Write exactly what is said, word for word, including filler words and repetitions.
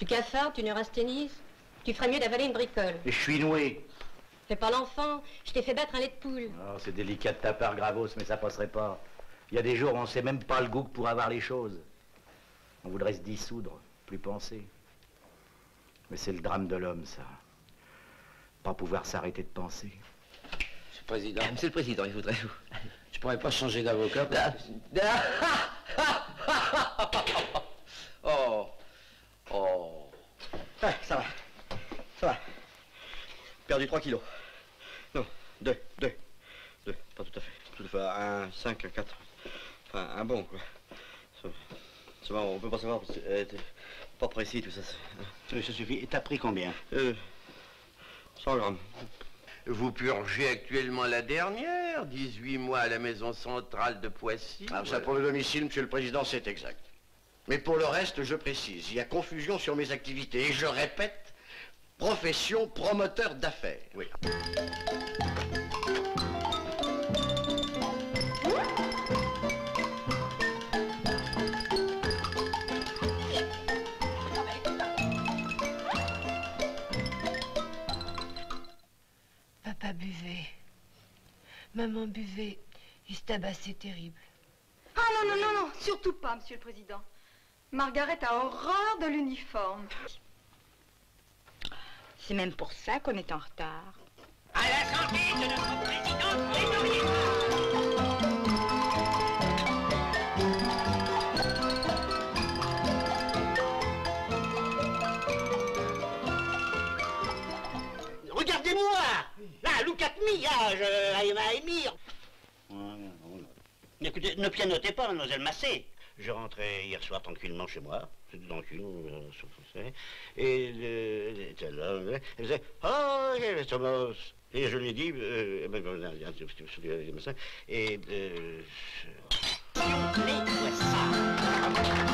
cafardes, une neurasthénise. Tu ferais mieux d'avaler une bricole. Et je suis noué. Fais pas l'enfant, je t'ai fait battre un lait de poule. Oh, c'est délicat de ta part, Gravos, mais ça passerait pas. Il y a des jours où on sait même pas le goût pour avoir les choses. On voudrait se dissoudre, plus penser. Mais c'est le drame de l'homme, ça. Pas pouvoir s'arrêter de penser. Monsieur le Président. Ah, monsieur le Président, il faudrait vous... Je pourrais pas changer d'avocat. Oh. Oh. Ah, ça va. Ça va. Perdu trois kilos. Non, deux, deux. Deux, pas tout à fait. Tout à fait. Un, cinq, un, quatre. Enfin, un bon, quoi. Ça, ça va, on peut pas savoir, parce que euh, pas précis, tout ça. Oui, ça suffit. Et t'as pris combien? Euh, cent grammes. Vous purgez actuellement la dernière, dix-huit mois à la maison centrale de Poissy. Ah, ça voilà. pour le domicile, monsieur le Président, c'est exact. Mais pour le reste, je précise, il y a confusion sur mes activités. Et je répète, profession promoteur d'affaires. Oui. Papa buvait. Maman buvait. Il se tabassait terrible. Ah non, non, non, non, surtout pas, Monsieur le Président. Margaret a horreur de l'uniforme. C'est même pour ça qu'on est en retard. À la santé de notre présidente Grégory. Regardez-moi! Là, look at me, là, je, I, I me. Écoutez, ne pianotez pas, mademoiselle Massé. Je rentrais hier soir tranquillement chez moi, c'était tranquille, euh, et le, elle disait, oh, Thomas, et je lui ai dit, euh, et, euh, Les poissons.